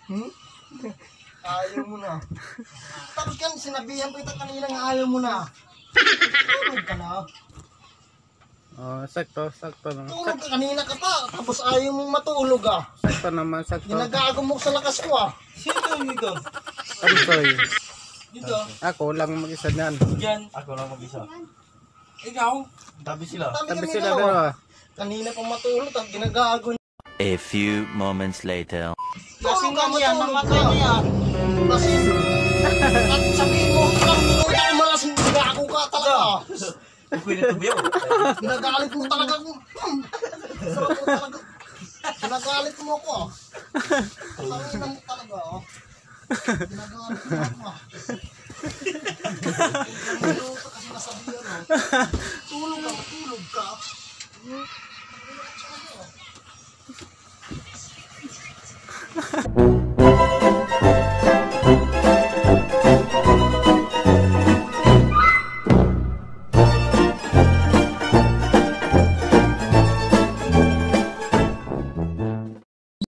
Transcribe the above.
Hmm? Ayaw mo na. Tapos kan sinabihan ko ito kanina nga ayaw mo na. Tulog ka na. Oh, sakto naman. Tulog ka kanina ka pa. Tapos ayaw mong matulog ah. Sakto naman, sakto. Ginagago mo sa lakas ko ah. Sino dito? I'm sorry. Dito? Ako lang mag-isa niyan. Diyan. Ako lang mag-isa. Ikaw? Tabi sila. Tabi kami sila dalawa. dalawa. Kanina pa matulog. Tapos ginagago niya. A few moments later. Lasing ka yan. Namatay na yan. Lasing. At sabihin mo lang. Minuto ko malasing. Gago ka talaga. Pwede ito ba yun? Ginagalit mo talaga. Sarap mo talaga. Ginagalit mo ako ah. Tangina mo talaga ah. Ginagalit mo ako ah. Minuto kasi nasabihan ah. Tulog ka.